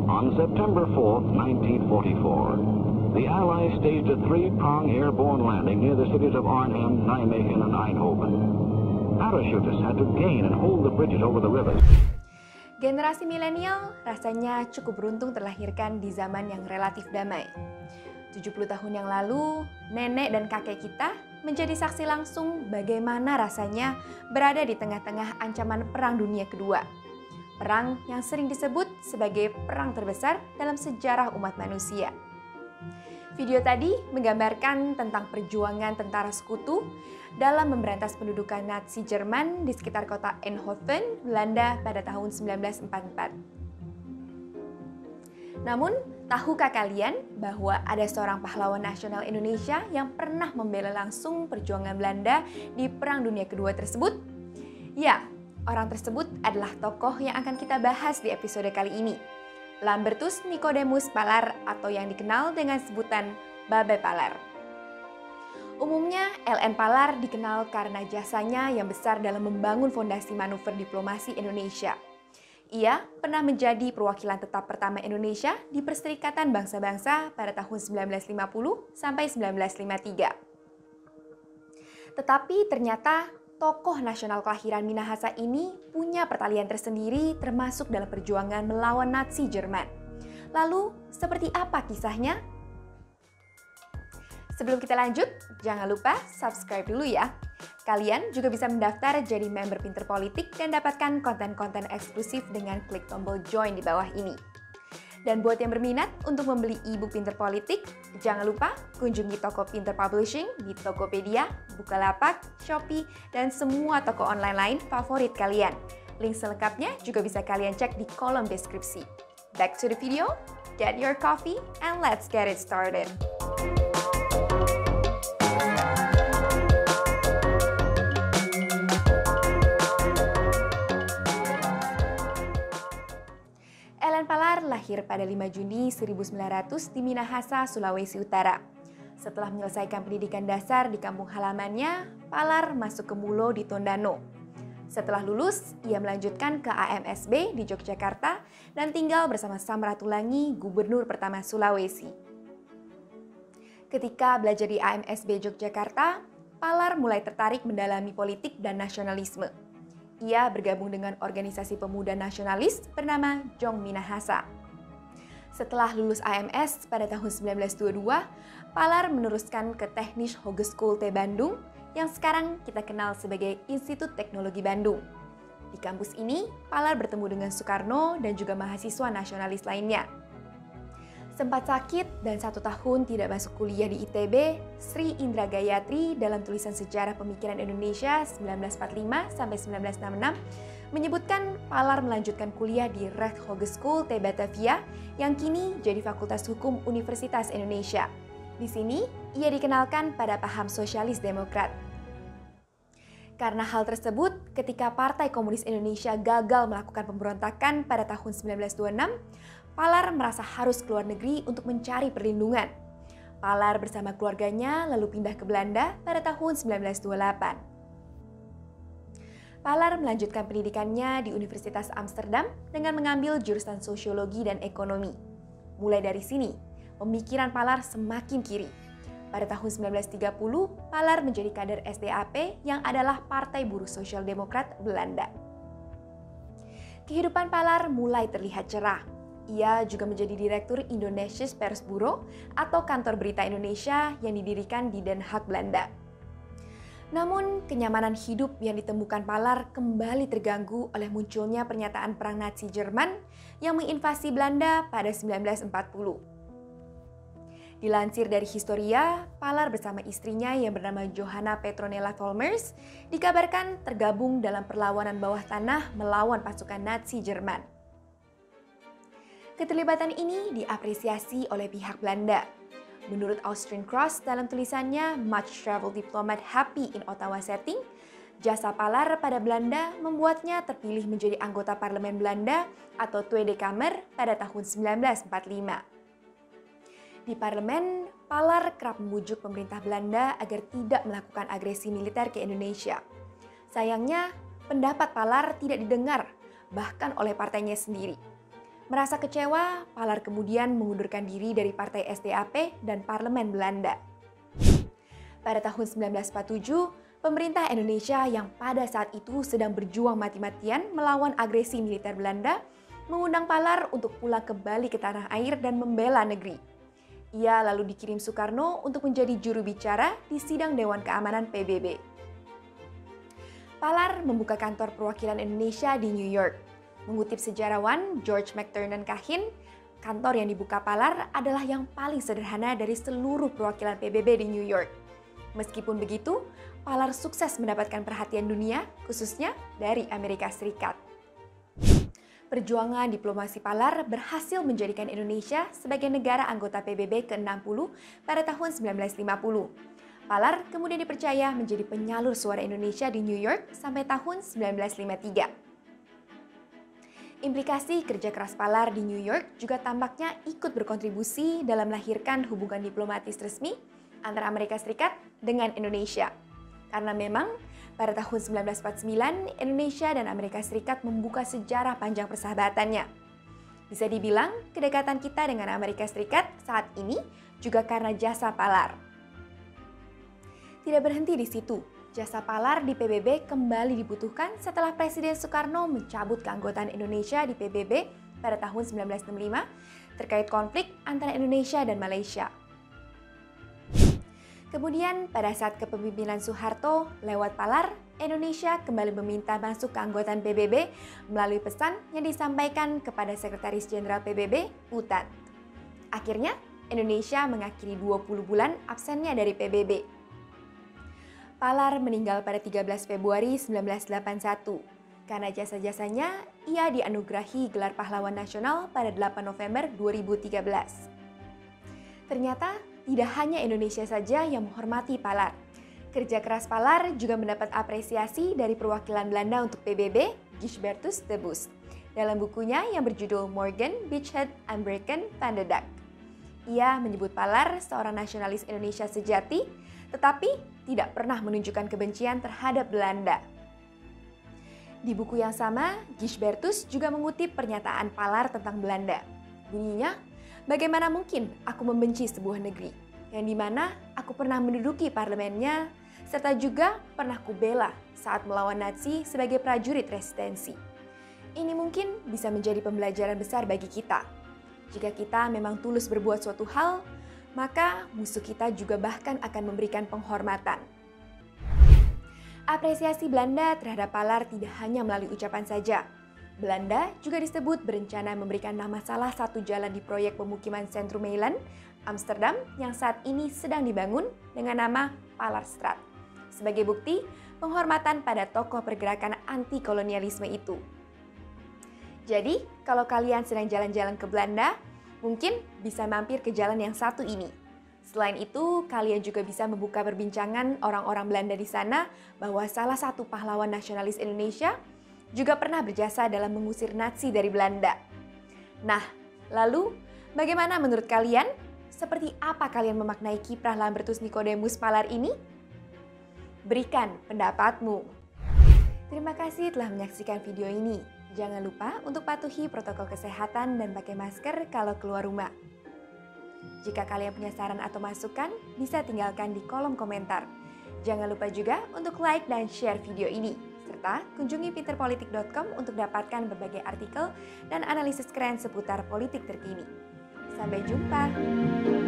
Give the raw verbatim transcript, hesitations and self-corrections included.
On September fourth, nineteen forty-four, the Allies staged a three-prong airborne landing near the cities of Arnhem, Nijmegen, and Eindhoven. Parachutists had to gain and hold the bridges over the rivers. Generasi milenial rasanya cukup beruntung terlahirkan di zaman yang relatif damai. tujuh puluh tahun yang lalu, nenek dan kakek kita menjadi saksi langsung bagaimana rasanya berada di tengah-tengah ancaman Perang Dunia Kedua. Perang yang sering disebut sebagai perang terbesar dalam sejarah umat manusia. Video tadi menggambarkan tentang perjuangan tentara sekutu dalam memberantas pendudukan Nazi Jerman di sekitar kota Eindhoven, Belanda pada tahun seribu sembilan ratus empat puluh empat. Namun, tahukah kalian bahwa ada seorang pahlawan nasional Indonesia yang pernah membela langsung perjuangan Belanda di Perang Dunia Kedua tersebut? Ya, orang tersebut adalah tokoh yang akan kita bahas di episode kali ini. Lambertus Nicodemus Palar atau yang dikenal dengan sebutan Babe Palar. Umumnya, L N Palar dikenal karena jasanya yang besar dalam membangun fondasi manuver diplomasi Indonesia. Ia pernah menjadi perwakilan tetap pertama Indonesia di Perserikatan Bangsa-Bangsa pada tahun seribu sembilan ratus lima puluh sampai seribu sembilan ratus lima puluh tiga. Tetapi ternyata tokoh nasional kelahiran Minahasa ini punya pertalian tersendiri termasuk dalam perjuangan melawan Nazi Jerman. Lalu, seperti apa kisahnya? Sebelum kita lanjut, jangan lupa subscribe dulu ya. Kalian juga bisa mendaftar jadi member Pinter Politik dan dapatkan konten-konten eksklusif dengan klik tombol join di bawah ini. Dan buat yang berminat untuk membeli e-book Pinter Politik, jangan lupa kunjungi toko Pinter Publishing di Tokopedia, Bukalapak, Shopee, dan semua toko online lain favorit kalian. Link selengkapnya juga bisa kalian cek di kolom deskripsi. Back to the video, get your coffee, and let's get it started. L N Palar lahir pada lima Juni seribu sembilan ratus di Minahasa, Sulawesi Utara. Setelah menyelesaikan pendidikan dasar di kampung halamannya, Palar masuk ke Mulo di Tondano. Setelah lulus, ia melanjutkan ke A M S B di Yogyakarta dan tinggal bersama Samratulangi, gubernur pertama Sulawesi. Ketika belajar di A M S B Yogyakarta, Palar mulai tertarik mendalami politik dan nasionalisme. Ia bergabung dengan organisasi pemuda nasionalis bernama Jong Minahasa. Setelah lulus A M S pada tahun seribu sembilan ratus dua puluh dua, Palar meneruskan ke Technische Hogeschool T Bandung yang sekarang kita kenal sebagai Institut Teknologi Bandung. Di kampus ini, Palar bertemu dengan Soekarno dan juga mahasiswa nasionalis lainnya. Sempat sakit dan satu tahun tidak masuk kuliah di I T B, Sri Indra Gayatri dalam tulisan Sejarah Pemikiran Indonesia seribu sembilan ratus empat puluh lima sampai seribu sembilan ratus enam puluh enam menyebutkan Palar melanjutkan kuliah di Recht Hogeschool T Batavia yang kini jadi Fakultas Hukum Universitas Indonesia. Di sini, ia dikenalkan pada paham sosialis demokrat. Karena hal tersebut, ketika Partai Komunis Indonesia gagal melakukan pemberontakan pada tahun seribu sembilan ratus dua puluh enam, Palar merasa harus keluar negeri untuk mencari perlindungan. Palar bersama keluarganya lalu pindah ke Belanda pada tahun seribu sembilan ratus dua puluh delapan. Palar melanjutkan pendidikannya di Universitas Amsterdam dengan mengambil jurusan sosiologi dan ekonomi. Mulai dari sini, pemikiran Palar semakin kiri. Pada tahun seribu sembilan ratus tiga puluh, Palar menjadi kader S D A P yang adalah Partai Buruh Sosial Demokrat Belanda. Kehidupan Palar mulai terlihat cerah. Ia juga menjadi Direktur Indonesisch Persbureau atau Kantor Berita Indonesia yang didirikan di Den Haag, Belanda. Namun, kenyamanan hidup yang ditemukan Palar kembali terganggu oleh munculnya pernyataan perang Nazi Jerman yang menginvasi Belanda pada seribu sembilan ratus empat puluh. Dilansir dari Historia, Palar bersama istrinya yang bernama Johanna Petronella Volmers dikabarkan tergabung dalam perlawanan bawah tanah melawan pasukan Nazi Jerman. Keterlibatan ini diapresiasi oleh pihak Belanda. Menurut Austrian Cross dalam tulisannya Much Travel Diplomat Happy in Ottawa Setting, jasa Palar pada Belanda membuatnya terpilih menjadi anggota Parlemen Belanda atau Tweede Kamer pada tahun seribu sembilan ratus empat puluh lima. Di parlemen, Palar kerap membujuk pemerintah Belanda agar tidak melakukan agresi militer ke Indonesia. Sayangnya, pendapat Palar tidak didengar, bahkan oleh partainya sendiri. Merasa kecewa, Palar kemudian mengundurkan diri dari Partai S D A P dan Parlemen Belanda. Pada tahun sembilan belas empat puluh tujuh, pemerintah Indonesia yang pada saat itu sedang berjuang mati-matian melawan agresi militer Belanda, mengundang Palar untuk pulang kembali ke tanah air dan membela negeri. Ia lalu dikirim Soekarno untuk menjadi juru bicara di sidang Dewan Keamanan P B B. Palar membuka kantor perwakilan Indonesia di New York. Mengutip sejarawan George McTernan Kahin, kantor yang dibuka Palar adalah yang paling sederhana dari seluruh perwakilan P B B di New York. Meskipun begitu, Palar sukses mendapatkan perhatian dunia, khususnya dari Amerika Serikat. Perjuangan diplomasi Palar berhasil menjadikan Indonesia sebagai negara anggota P B B ke enam puluh pada tahun sembilan belas lima puluh. Palar kemudian dipercaya menjadi penyalur suara Indonesia di New York sampai tahun sembilan belas lima puluh tiga. Implikasi kerja keras Palar di New York juga tampaknya ikut berkontribusi dalam melahirkan hubungan diplomatis resmi antara Amerika Serikat dengan Indonesia. Karena memang pada tahun sembilan belas empat puluh sembilan, Indonesia dan Amerika Serikat membuka sejarah panjang persahabatannya. Bisa dibilang, kedekatan kita dengan Amerika Serikat saat ini juga karena jasa Palar. Tidak berhenti di situ. Jasa Palar di P B B kembali dibutuhkan setelah Presiden Soekarno mencabut keanggotaan Indonesia di P B B pada tahun sembilan belas enam puluh lima terkait konflik antara Indonesia dan Malaysia. Kemudian pada saat kepemimpinan Soeharto lewat Palar, Indonesia kembali meminta masuk keanggotaan P B B melalui pesan yang disampaikan kepada Sekretaris Jenderal P B B, U T A N. Akhirnya, Indonesia mengakhiri dua puluh bulan absennya dari P B B. Palar meninggal pada tiga belas Februari seribu sembilan ratus delapan puluh satu. Karena jasa-jasanya, ia dianugerahi gelar pahlawan nasional pada delapan November dua ribu tiga belas. Ternyata, tidak hanya Indonesia saja yang menghormati Palar. Kerja keras Palar juga mendapat apresiasi dari perwakilan Belanda untuk P B B, Gisbertus de Bus, dalam bukunya yang berjudul Morgan, Beachhead, and Breken van de Dak. Ia menyebut Palar seorang nasionalis Indonesia sejati, tetapi tidak pernah menunjukkan kebencian terhadap Belanda. Di buku yang sama, Gisbertus juga mengutip pernyataan Palar tentang Belanda. Bunyinya, bagaimana mungkin aku membenci sebuah negeri, yang dimana aku pernah menduduki parlemennya, serta juga pernah kubela saat melawan Nazi sebagai prajurit resistensi. Ini mungkin bisa menjadi pembelajaran besar bagi kita. Jika kita memang tulus berbuat suatu hal, maka musuh kita juga bahkan akan memberikan penghormatan. Apresiasi Belanda terhadap Palar tidak hanya melalui ucapan saja. Belanda juga disebut berencana memberikan nama salah satu jalan di proyek pemukiman Centrum Meiland, Amsterdam yang saat ini sedang dibangun dengan nama Palarstraat. Sebagai bukti penghormatan pada tokoh pergerakan anti-kolonialisme itu. Jadi, kalau kalian sedang jalan-jalan ke Belanda, mungkin bisa mampir ke jalan yang satu ini. Selain itu, kalian juga bisa membuka perbincangan orang-orang Belanda di sana bahwa salah satu pahlawan nasionalis Indonesia juga pernah berjasa dalam mengusir Nazi dari Belanda. Nah, lalu bagaimana menurut kalian? Seperti apa kalian memaknai kiprah Lambertus Nicodemus Palar ini? Berikan pendapatmu. Terima kasih telah menyaksikan video ini. Jangan lupa untuk patuhi protokol kesehatan dan pakai masker kalau keluar rumah. Jika kalian punya saran atau masukan, bisa tinggalkan di kolom komentar. Jangan lupa juga untuk like dan share video ini. Serta kunjungi pinter politik dot com untuk dapatkan berbagai artikel dan analisis keren seputar politik terkini. Sampai jumpa!